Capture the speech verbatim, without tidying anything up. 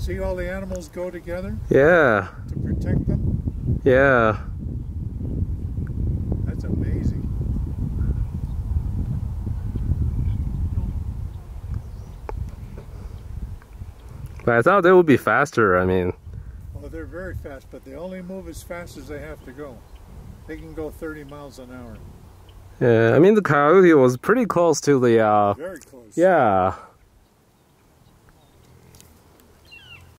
See all the animals go together? Yeah. To protect them? Yeah. That's amazing. But I thought they would be faster, I mean. Well, they're very fast, but they only move as fast as they have to go. They can go thirty miles an hour. Yeah, I mean the coyote was pretty close to the, uh... Very close. Yeah.